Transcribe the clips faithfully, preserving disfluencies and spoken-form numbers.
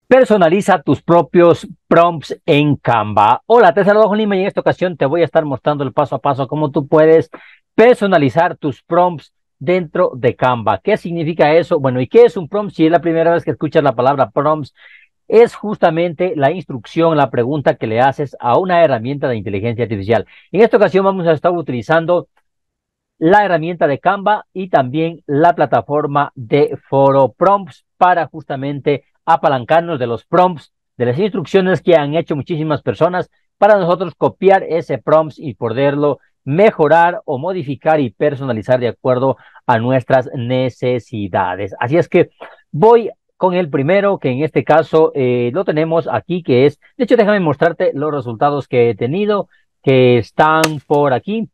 Personaliza tus propios prompts en Canva. Hola, te saludo Juan Lima y en esta ocasión te voy a estar mostrando el paso a paso cómo tú puedes personalizar tus prompts dentro de Canva. ¿Qué significa eso? Bueno, ¿y qué es un prompt? Si es la primera vez que escuchas la palabra prompts, es justamente la instrucción, la pregunta que le haces a una herramienta de inteligencia artificial. En esta ocasión vamos a estar utilizando la herramienta de Canva y también la plataforma de Foro Prompts para justamente apalancarnos de los prompts, de las instrucciones que han hecho muchísimas personas para nosotros copiar ese prompt y poderlo mejorar o modificar y personalizar de acuerdo a nuestras necesidades. Así es que voy con el primero, que en este caso eh, lo tenemos aquí, que es, de hecho, déjame mostrarte los resultados que he tenido, que están por aquí.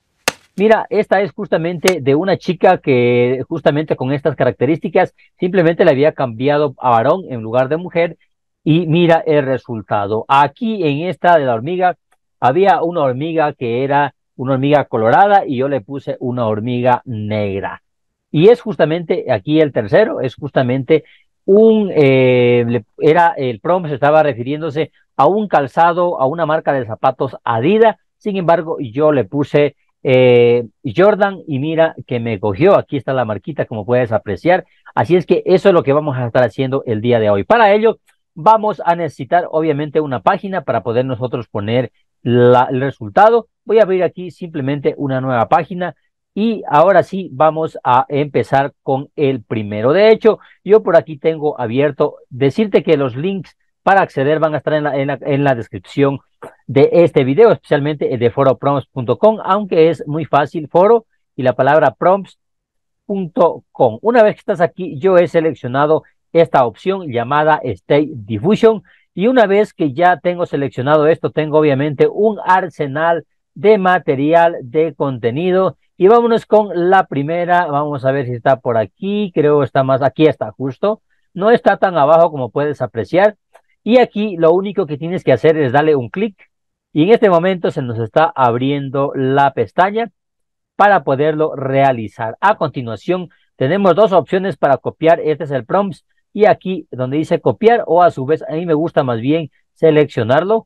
Mira, esta es justamente de una chica que justamente con estas características simplemente le había cambiado a varón en lugar de mujer y mira el resultado. Aquí en esta de la hormiga había una hormiga que era una hormiga colorada y yo le puse una hormiga negra. Y es justamente aquí el tercero, es justamente un, eh, le- era el prompt, se estaba refiriéndose a un calzado, a una marca de zapatos Adidas. Sin embargo, yo le puse eh, Jordan y mira que me cogió. Aquí está la marquita, como puedes apreciar. Así es que eso es lo que vamos a estar haciendo el día de hoy. Para ello, vamos a necesitar obviamente una página para poder nosotros poner la- el resultado. Voy a abrir aquí simplemente una nueva página. Y ahora sí, vamos a empezar con el primero. De hecho, yo por aquí tengo abierto, decirte que los links para acceder van a estar en la, en la, en la descripción de este video, especialmente el de foro prompts punto com, aunque es muy fácil, foro y la palabra prompts punto com. Una vez que estás aquí, yo he seleccionado esta opción llamada State Diffusion y una vez que ya tengo seleccionado esto, tengo obviamente un arsenal de material de contenido y vámonos con la primera. Vamos a ver si está por aquí, creo está más, aquí está justo, no está tan abajo como puedes apreciar y aquí lo único que tienes que hacer es darle un clic y en este momento se nos está abriendo la pestaña para poderlo realizar. A continuación, tenemos dos opciones para copiar. Este es el prompt y aquí donde dice copiar o a su vez a mí me gusta más bien seleccionarlo.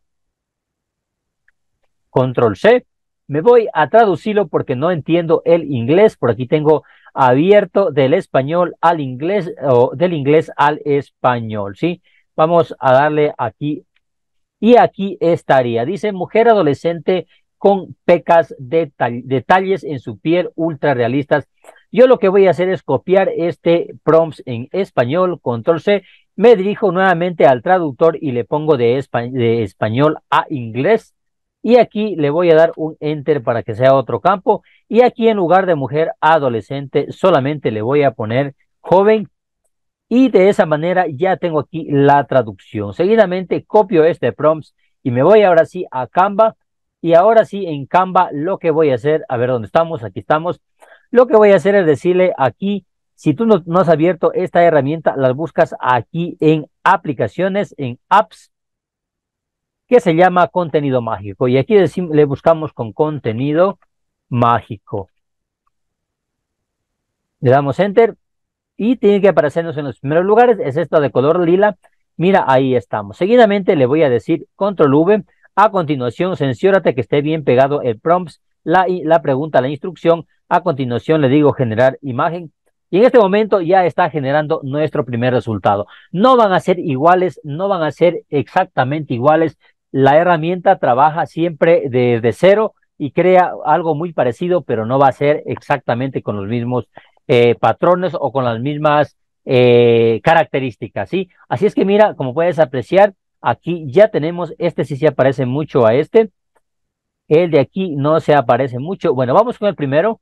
Control C. Me voy a traducirlo porque no entiendo el inglés. Por aquí tengo abierto del español al inglés o del inglés al español, ¿sí? Vamos a darle aquí y aquí estaría. Dice mujer adolescente con pecas de detalles en su piel ultra realistas. Yo lo que voy a hacer es copiar este prompt en español, control C, me dirijo nuevamente al traductor y le pongo de, espa de español a inglés y aquí le voy a dar un enter para que sea otro campo y aquí en lugar de mujer adolescente solamente le voy a poner joven y de esa manera ya tengo aquí la traducción. Seguidamente copio este prompt y me voy ahora sí a Canva. Y ahora sí en Canva lo que voy a hacer, a ver dónde estamos, aquí estamos. Lo que voy a hacer es decirle aquí, si tú no, no has abierto esta herramienta, las buscas aquí en aplicaciones, en apps, que se llama contenido mágico. Y aquí decimos, le buscamos con contenido mágico. Le damos enter y tiene que aparecernos en los primeros lugares, es esta de color lila, mira, ahí estamos. Seguidamente le voy a decir control V, a continuación cerciórate que esté bien pegado el prompt, la, la pregunta, la instrucción, a continuación le digo generar imagen, y en este momento ya está generando nuestro primer resultado. No van a ser iguales, no van a ser exactamente iguales, la herramienta trabaja siempre desde cero y crea algo muy parecido, pero no va a ser exactamente con los mismos eh, patrones o con las mismas eh, características, ¿sí? Así es que mira, como puedes apreciar, aquí ya tenemos, este sí se aparece mucho a este, el de aquí no se aparece mucho. Bueno, vamos con el primero,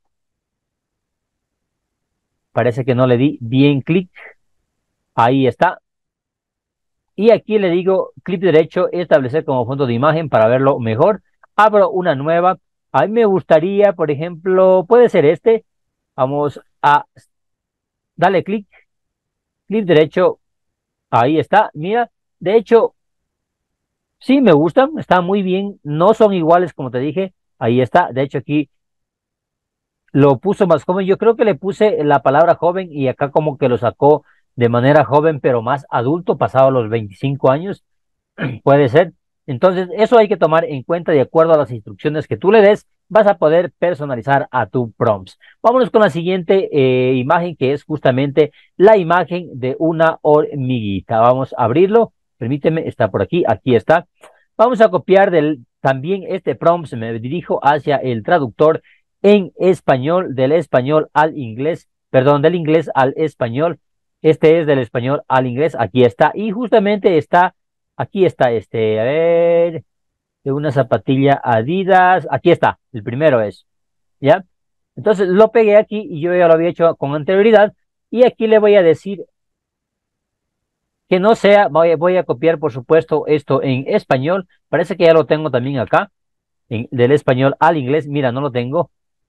parece que no le di bien clic, ahí está. Y aquí le digo clic derecho, establecer como fondo de imagen para verlo mejor. Abro una nueva. A mí me gustaría, por ejemplo, puede ser este. Vamos a darle clic, clic derecho. Ahí está, mira, de hecho, sí me gustan, están muy bien, no son iguales como te dije, ahí está, de hecho aquí lo puso más joven, yo creo que le puse la palabra joven y acá como que lo sacó de manera joven, pero más adulto, pasado los veinticinco años, puede ser. Entonces, eso hay que tomar en cuenta de acuerdo a las instrucciones que tú le des, vas a poder personalizar a tu prompts. Vámonos con la siguiente eh, imagen, que es justamente la imagen de una hormiguita. Vamos a abrirlo. Permíteme, está por aquí, aquí está. Vamos a copiar del, también este prompt, me dirijo hacia el traductor en español, del español al inglés, perdón, del inglés al español. Este es del español al inglés, aquí está. Y justamente está, aquí está este, a ver, de una zapatilla Adidas, aquí está, el primero es, ¿ya? Entonces lo pegué aquí y yo ya lo había hecho con anterioridad. Y aquí le voy a decir que no sea, voy, voy a copiar por supuesto esto en español. Parece que ya lo tengo también acá, en, del español al inglés. Mira, no lo tengo.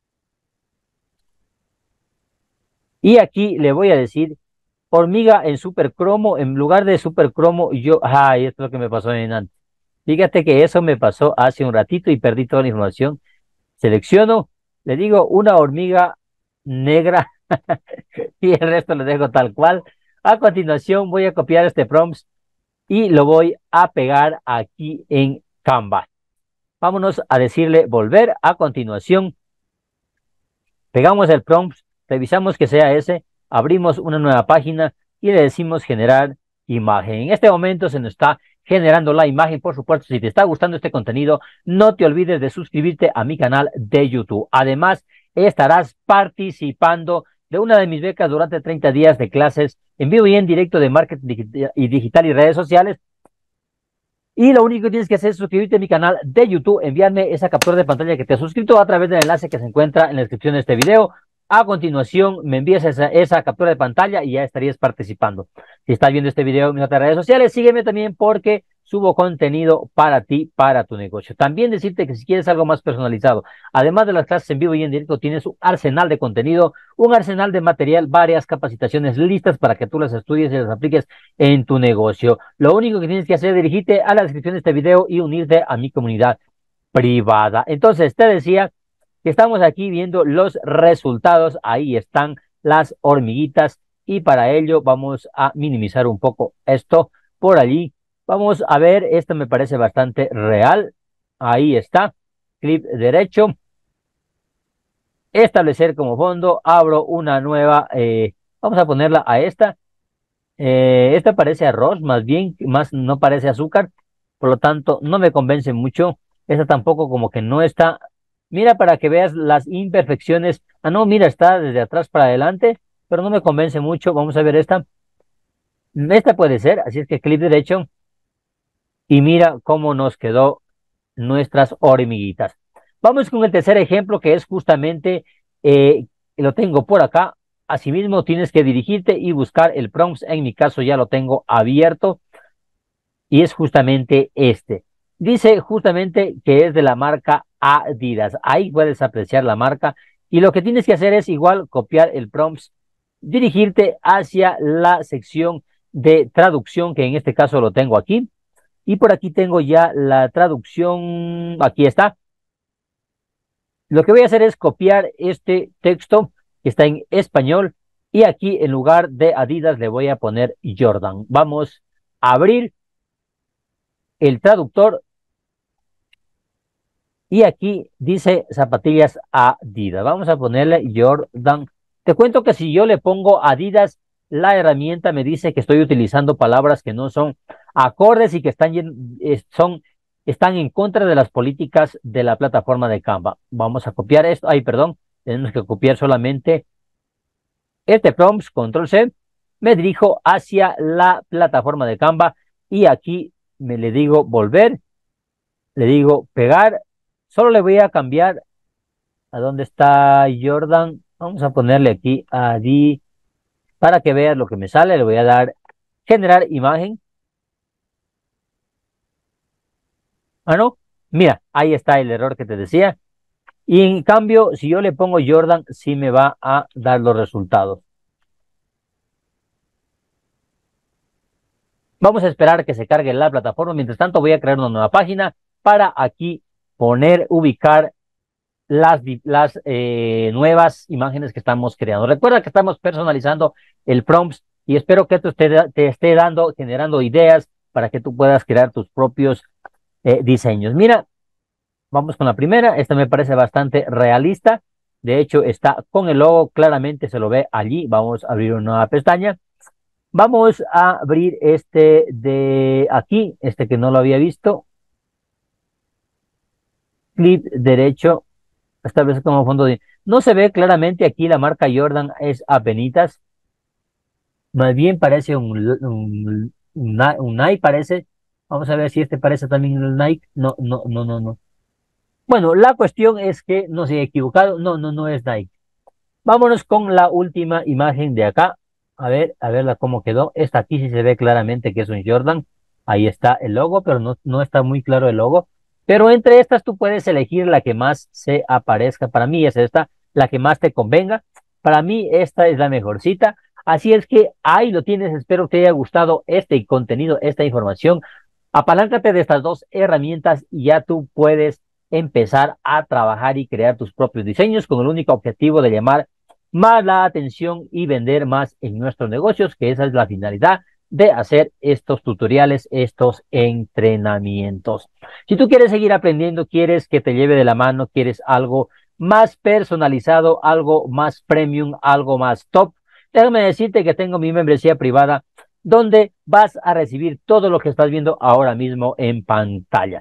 Y aquí le voy a decir hormiga en super cromo, en lugar de super cromo, yo, ay, esto es lo que me pasó en antes. Fíjate que eso me pasó hace un ratito y perdí toda la información. Selecciono, le digo una hormiga negra y el resto lo dejo tal cual. A continuación voy a copiar este prompt y lo voy a pegar aquí en Canva. Vámonos a decirle volver. A continuación, pegamos el prompt, revisamos que sea ese, abrimos una nueva página y le decimos generar imagen. En este momento se nos está generando la imagen. Por supuesto, si te está gustando este contenido, no te olvides de suscribirte a mi canal de YouTube. Además, estarás participando de una de mis becas durante treinta días de clases en vivo y en directo de marketing y digital y redes sociales. Y lo único que tienes que hacer es suscribirte a mi canal de YouTube, enviarme esa captura de pantalla que te has suscrito a través del enlace que se encuentra en la descripción de este video. A continuación, me envías esa, esa captura de pantalla y ya estarías participando. Si estás viendo este video en mis otras redes sociales, sígueme también porque subo contenido para ti, para tu negocio. También decirte que si quieres algo más personalizado, además de las clases en vivo y en directo, tienes un arsenal de contenido, un arsenal de material, varias capacitaciones listas para que tú las estudies y las apliques en tu negocio. Lo único que tienes que hacer es dirigirte a la descripción de este video y unirte a mi comunidad privada. Entonces, te decía que estamos aquí viendo los resultados. Ahí están las hormiguitas y para ello vamos a minimizar un poco esto por allí. Vamos a ver, esto me parece bastante real. Ahí está, clic derecho, establecer como fondo, abro una nueva, eh, vamos a ponerla a esta. Eh, esta parece arroz, más bien, más no parece azúcar, por lo tanto no me convence mucho. Esta tampoco, como que no está. Mira, para que veas las imperfecciones. Ah, no, mira, está desde atrás para adelante, pero no me convence mucho. Vamos a ver esta. Esta puede ser, así es que clic derecho y mira cómo nos quedó nuestras hormiguitas. Vamos con el tercer ejemplo, que es justamente, eh, lo tengo por acá. Asimismo, tienes que dirigirte y buscar el prompt. En mi caso ya lo tengo abierto y es justamente este. Dice justamente que es de la marca Adidas. Ahí puedes apreciar la marca y lo que tienes que hacer es igual copiar el prompt, dirigirte hacia la sección de traducción, que en este caso lo tengo aquí. Y por aquí tengo ya la traducción, aquí está. Lo que voy a hacer es copiar este texto que está en español y aquí en lugar de Adidas le voy a poner Jordan. Vamos a abrir el traductor y aquí dice zapatillas Adidas. Vamos a ponerle Jordan. Te cuento que si yo le pongo Adidas, la herramienta me dice que estoy utilizando palabras que no son acordes y que están, son, están en contra de las políticas de la plataforma de Canva. Vamos a copiar esto. Ay, perdón. Tenemos que copiar solamente este prompt, control C. Me dirijo hacia la plataforma de Canva y aquí me le digo volver. Le digo pegar. Solo le voy a cambiar a dónde está Jordan. Vamos a ponerle aquí a D para que veas lo que me sale. Le voy a dar generar imagen. Ah, no. Mira, ahí está el error que te decía. Y en cambio, si yo le pongo Jordan, sí me va a dar los resultados. Vamos a esperar que se cargue la plataforma. Mientras tanto, voy a crear una nueva página para aquí poner, ubicar las, las eh, nuevas imágenes que estamos creando. Recuerda que estamos personalizando el prompt y espero que esto te, te esté dando, generando ideas para que tú puedas crear tus propios eh, diseños. Mira, vamos con la primera. Esta me parece bastante realista. De hecho, está con el logo, claramente se lo ve allí. Vamos a abrir una nueva pestaña. Vamos a abrir este de aquí, este que no lo había visto. Clic derecho, establece como fondo de... No se ve claramente aquí la marca Jordan, es apenitas. Más bien parece un, un, un, Ni- un Nike, parece. Vamos a ver si este parece también el Nike. No, no, no, no, no. Bueno, la cuestión es que no se he equivocado. No, no, no es Nike. Vámonos con la última imagen de acá. A ver, a verla cómo quedó. Esta aquí sí se ve claramente que es un Jordan. Ahí está el logo, pero no, no está muy claro el logo. Pero entre estas tú puedes elegir la que más se aparezca. Para mí es esta, la que más te convenga. Para mí esta es la mejorcita. Así es que ahí lo tienes. Espero que te haya gustado este contenido, esta información. Apaláncate de estas dos herramientas y ya tú puedes empezar a trabajar y crear tus propios diseños con el único objetivo de llamar más la atención y vender más en nuestros negocios, que esa es la finalidad de hacer estos tutoriales, estos entrenamientos. Si tú quieres seguir aprendiendo, quieres que te lleve de la mano, quieres algo más personalizado, algo más premium, algo más top, déjame decirte que tengo mi membresía privada donde vas a recibir todo lo que estás viendo ahora mismo en pantalla.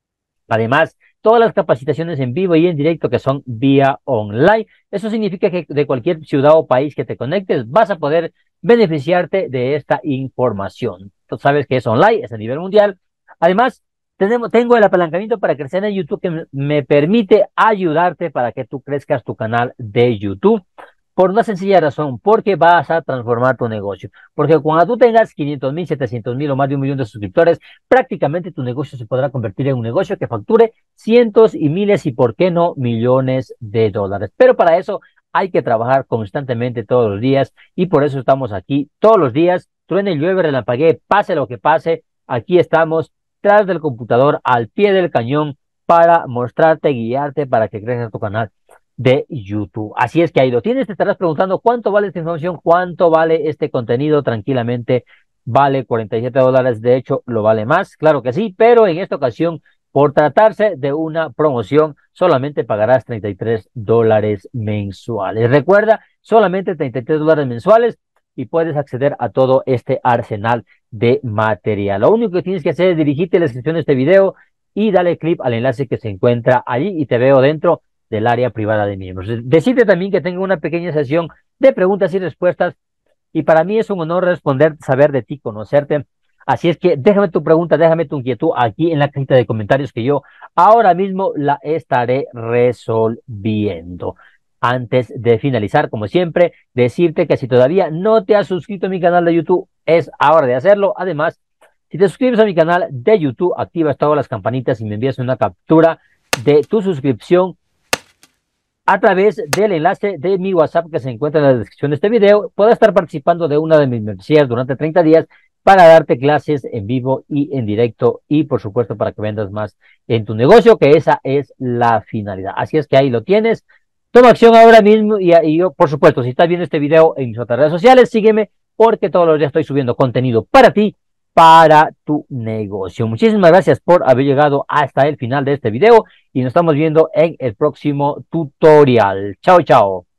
Además, todas las capacitaciones en vivo y en directo que son vía online. Eso significa que de cualquier ciudad o país que te conectes vas a poder beneficiarte de esta información. Tú sabes que es online, es a nivel mundial. Además, tenemos, tengo el apalancamiento para crecer en YouTube que me, me permite ayudarte para que tú crezcas tu canal de YouTube. Por una sencilla razón, porque vas a transformar tu negocio. Porque cuando tú tengas quinientos mil, setecientos mil o más de un millón de suscriptores, prácticamente tu negocio se podrá convertir en un negocio que facture cientos y miles y, por qué no, millones de dólares. Pero para eso hay que trabajar constantemente todos los días y por eso estamos aquí todos los días. Truene, llueve, relampaguee, pase lo que pase, aquí estamos tras del computador, al pie del cañón, para mostrarte, guiarte, para que crezcas tu canal de YouTube. Así es que ahí lo tienes. Te estarás preguntando cuánto vale esta información, cuánto vale este contenido. Tranquilamente vale cuarenta y siete dólares. De hecho, lo vale más, claro que sí, pero en esta ocasión, por tratarse de una promoción, solamente pagarás treinta y tres dólares mensuales. Recuerda, solamente treinta y tres dólares mensuales y puedes acceder a todo este arsenal de material. Lo único que tienes que hacer es dirigirte a la descripción de este video y dale clic al enlace que se encuentra allí y te veo dentro del área privada de miembros. Decirte también que tengo una pequeña sesión de preguntas y respuestas y para mí es un honor responder, saber de ti, conocerte. Así es que déjame tu pregunta, déjame tu inquietud aquí en la cajita de comentarios que yo ahora mismo la estaré resolviendo. Antes de finalizar, como siempre, decirte que si todavía no te has suscrito a mi canal de YouTube, es hora de hacerlo. Además, si te suscribes a mi canal de YouTube, activas todas las campanitas y me envías una captura de tu suscripción a través del enlace de mi WhatsApp que se encuentra en la descripción de este video, puedes estar participando de una de mis membresías durante treinta días para darte clases en vivo y en directo y por supuesto para que vendas más en tu negocio, que esa es la finalidad. Así es que ahí lo tienes. Toma acción ahora mismo y, y yo, por supuesto, si estás viendo este video en mis otras redes sociales, sígueme porque todos los días estoy subiendo contenido para ti, para tu negocio. Muchísimas gracias por haber llegado hasta el final de este video y nos estamos viendo en el próximo tutorial. Chao, chao.